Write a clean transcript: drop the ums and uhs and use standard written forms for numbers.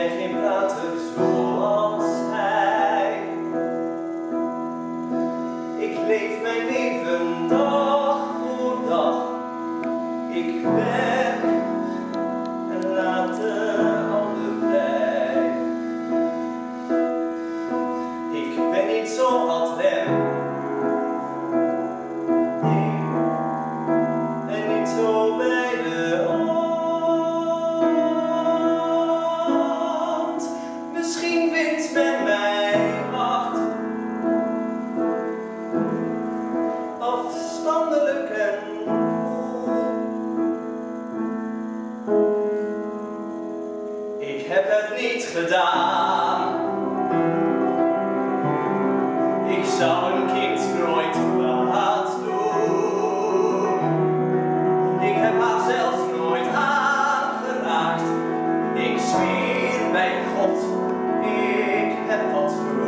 ben geen prater zoals hij. Ik leef mijn leven dag voor dag. Ik werk en laat de ander vrij. Ik ben niet zo ad rem. Nee, en niet zo bij de hand. Misschien vindt men mij wacht afstandelijk en koel. Ik heb het niet gedaan. Ik zou een kind nooit kwaad doen. Ik heb haar zelfs nooit aangeraakt. Ik zweer bij God, ik heb wat